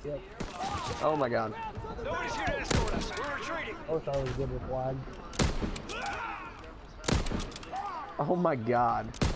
Yep. Oh my god. Nobody's here to escort us. We're retreating. I wish I was good with flag. Oh my god.